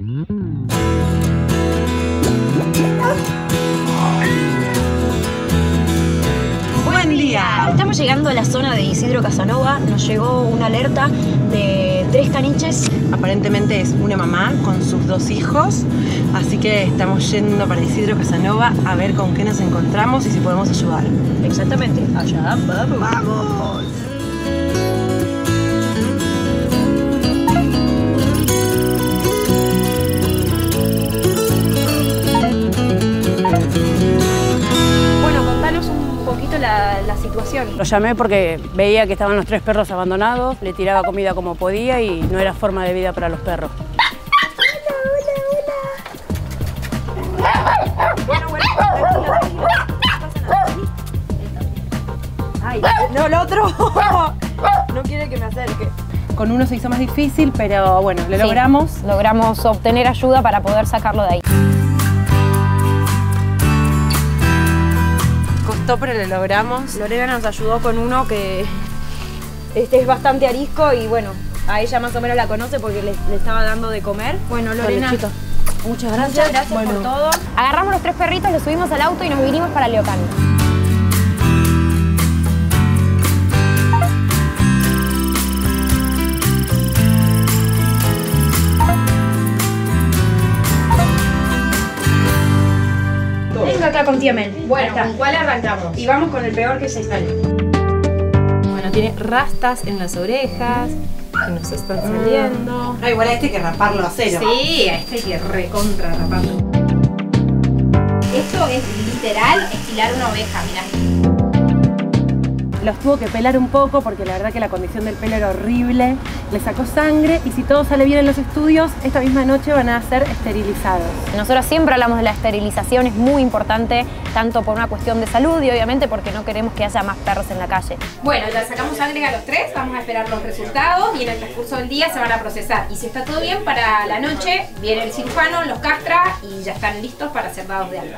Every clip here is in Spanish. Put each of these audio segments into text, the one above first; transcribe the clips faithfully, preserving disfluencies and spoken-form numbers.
Buen día. Estamos llegando a la zona de Isidro Casanova. Nos llegó una alerta de tres caniches. Aparentemente es una mamá con sus dos hijos. Así que estamos yendo para Isidro Casanova a ver con qué nos encontramos y si podemos ayudar. Exactamente. Allá vamos. ¡Vamos! Bueno, contanos un poquito la, la situación. Lo llamé porque veía que estaban los tres perros abandonados, le tiraba comida como podía y no era forma de vida para los perros. Bueno, bueno, tranquila, tranquila. No pasa nada. Ay, no, el otro. No quiere que me acerque. Con uno se hizo más difícil, pero bueno, lo sí, logramos. Logramos obtener ayuda para poder sacarlo de ahí. Costó, pero lo logramos. Lorena nos ayudó con uno que este es bastante arisco y bueno, a ella más o menos la conoce porque le, le estaba dando de comer. Bueno, Lorena, muchas gracias. Muchas gracias bueno. por todo. Agarramos los tres perritos, los subimos al auto y nos vinimos para Leocán. Venga acá con tía Mel. Bueno, ¿con cuál arrancamos? Y vamos con el peor, que es este. Bueno, tiene rastas en las orejas que nos están saliendo. No, igual a este hay que raparlo a cero. Sí, a este hay que recontra raparlo. Esto es literal estilar una oveja, mirá. Los tuvo que pelar un poco porque la verdad que la condición del pelo era horrible. Le sacó sangre y si todo sale bien en los estudios, esta misma noche van a ser esterilizados. Nosotros siempre hablamos de la esterilización, es muy importante, tanto por una cuestión de salud y obviamente porque no queremos que haya más perros en la calle. Bueno, ya sacamos sangre a los tres, vamos a esperar los resultados y en el transcurso del día se van a procesar. Y si está todo bien, para la noche viene el cirujano, los castra y ya están listos para ser dados de alta.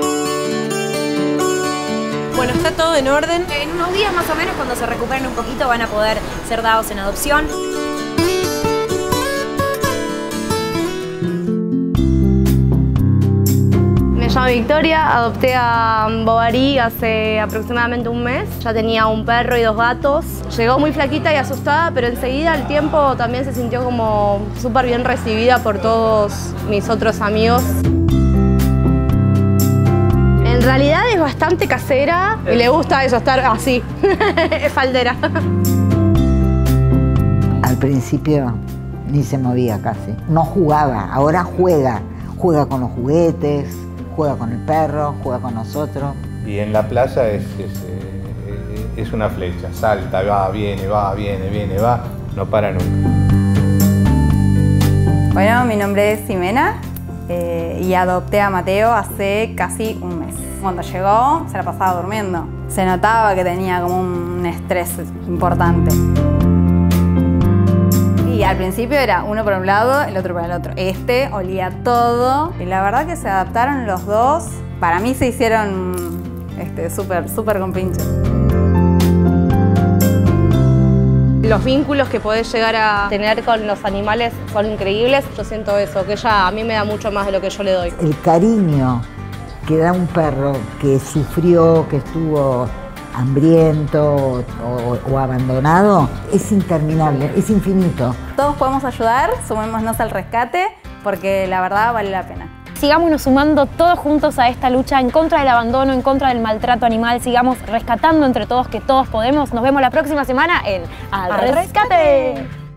Bueno, está todo en orden. En unos días más o menos, cuando se recuperen un poquito, van a poder ser dados en adopción. Me llamo Victoria, adopté a Bovary hace aproximadamente un mes. Ya tenía un perro y dos gatos. Llegó muy flaquita y asustada, pero enseguida al tiempo también se sintió como súper bien recibida por todos mis otros amigos. En realidad es bastante casera y le gusta eso, estar así, es faldera. Al principio ni se movía casi, no jugaba, ahora juega, juega con los juguetes, juega con el perro, juega con nosotros. Y en la playa es, es, eh, es una flecha, salta, va, viene, va, viene, viene, va, no para nunca. Bueno, mi nombre es Ximena eh, y adopté a Mateo hace casi un mes. Cuando llegó, se la pasaba durmiendo. Se notaba que tenía como un estrés importante. Y al principio era uno por un lado, el otro por el otro. Este olía todo. Y la verdad que se adaptaron los dos. Para mí se hicieron este, súper, súper compinches. Los vínculos que podés llegar a tener con los animales son increíbles. Yo siento eso, que ella a mí me da mucho más de lo que yo le doy. El cariño que da un perro que sufrió, que estuvo hambriento o, o, o abandonado, es interminable, es infinito. Todos podemos ayudar, sumémonos al rescate, porque la verdad vale la pena. Sigámonos sumando todos juntos a esta lucha en contra del abandono, en contra del maltrato animal. Sigamos rescatando entre todos, que todos podemos. Nos vemos la próxima semana en Al Rescate.